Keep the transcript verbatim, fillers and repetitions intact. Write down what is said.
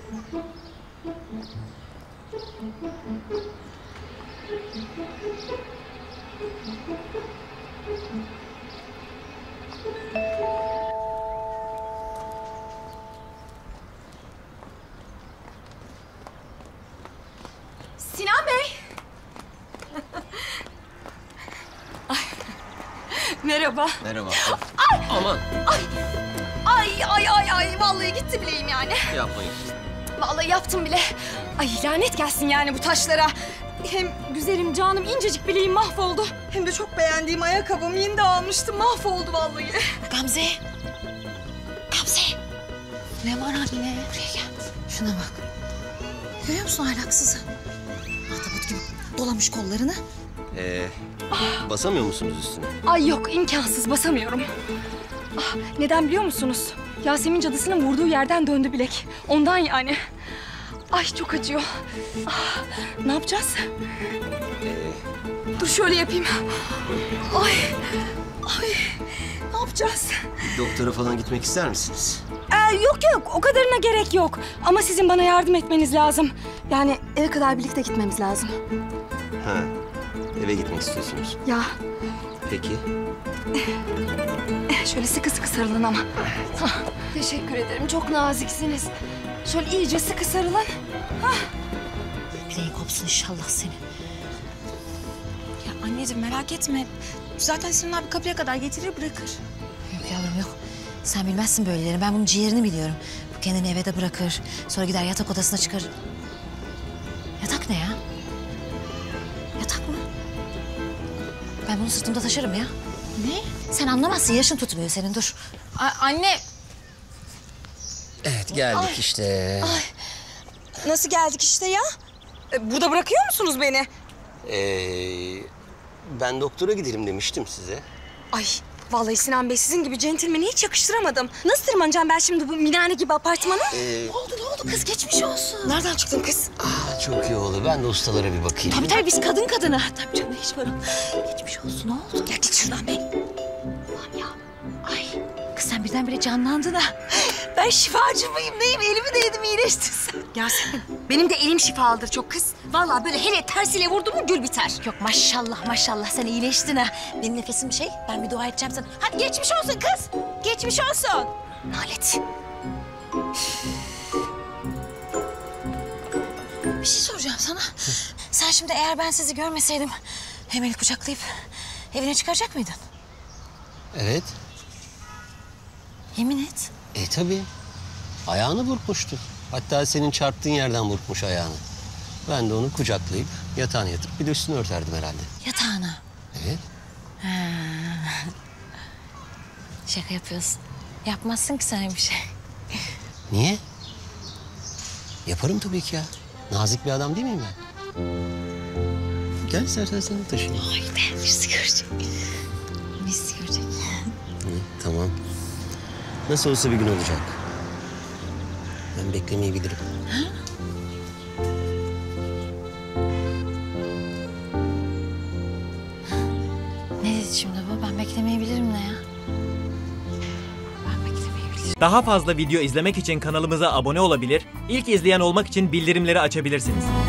Sinan Bey. Ay. Merhaba. Merhaba. Ay. Aman. Ay. Ay ay ay ay vallahi gitti bileğim yani. Yapmayın. Vallahi yaptım bile. Ay lanet gelsin yani bu taşlara. Hem güzelim canım incecik bileğim mahvoldu. Hem de çok beğendiğim ayakkabım yeni de almıştım mahvoldu vallahi. Gamze. Gamze. Ne var anne? Buraya gel. Şuna bak. Görüyor musun ahlaksızı? Ahtapot gibi dolamış kollarını. Ee, basamıyor musunuz üstüne? Ay yok imkansız basamıyorum. Ah, neden biliyor musunuz? Yasemin cadısının vurduğu yerden döndü bilek. Ondan yani. Ay çok acıyor. Ah, ne yapacağız? Ee, Dur şöyle yapayım. Ay, ay ne yapacağız? doktora falan gitmek ister misiniz? Ee, yok yok o kadarına gerek yok. Ama sizin bana yardım etmeniz lazım. Yani eve kadar birlikte gitmemiz lazım. Ha, eve gitmek istiyorsunuz. Ya Peki. şöyle sıkı sıkı sarılın ama. Hah, teşekkür ederim çok naziksiniz. Şöyle iyice sıkı sarılın. Hah. Bileğin kopsun inşallah seni. Ya anneciğim merak etme. Zaten Sinan abi kapıya kadar getirir bırakır. Yok yavrum yok. Sen bilmezsin böyleleri. Ben bunun ciğerini biliyorum. Bu kendini eve de bırakır. Sonra gider yatak odasına çıkar. Yatak ne ya? Yatak mı? Ben bunu sırtımda taşırım ya. Ne? Sen anlamazsın. Yaşın tutmuyor senin. Dur. A anne. Evet geldik Ay. işte. Ay. Nasıl geldik işte ya? Ee, burada bırakıyor musunuz beni? Ee, ben doktora gidelim demiştim size. Ay vallahi Sinan Bey sizin gibi centilmeni hiç yakıştıramadım. Nasıl tırmanacağım ben şimdi bu minare gibi apartmana? Ee, Ne oldu ne oldu kız geçmiş olsun. Nereden çıktın kız? ah, çok iyi oldu. Ben de ustalara bir bakayım. Tabii tabii biz kadın kadına. Tabii canım hiç var. Geçmiş olsun ne oldu? Gel git şuradan be. Allah'ım ya. Ay kız sen birdenbire canlandın ha. Ben şifacı mıyım neyim elimi değdim iyileştin sen. Yasemin benim de elim şifalıdır çok kız. Vallahi böyle hele tersiyle vurdu mu gül biter. Yok maşallah maşallah sen iyileştin ha. Benim nefesim şey ben bir dua edeceğim sana. Hadi geçmiş olsun kız. Geçmiş olsun. Nalet. Bir şey soracağım sana. Sen şimdi eğer ben sizi görmeseydim hemen kucaklayıp evine çıkaracak mıydın? Evet. Yemin et. E tabii. Ayağını burkmuştu. Hatta senin çarptığın yerden burkmuş ayağını. Ben de onu kucaklayıp yatağına yatırıp bir de üstünü örterdim herhalde. Yatağına. Evet. Ha. Şaka yapıyorsun. Yapmazsın ki sen bir şey. Niye? Yaparım tabii ki ya. Nazik bir adam değil miyim ben? Gel istersen seni taşıyayım. Ay be birisi görecek. Birisi görecek. Hı, tamam. Nasıl olsa bir gün olacak. Ben beklemeyi bilirim. Ha? Ne dedi şimdi bu? Ben beklemeyi bilirim ne ya? Ben beklemeyi bilirim. Daha fazla video izlemek için kanalımıza abone olabilir, ilk izleyen olmak için bildirimleri açabilirsiniz.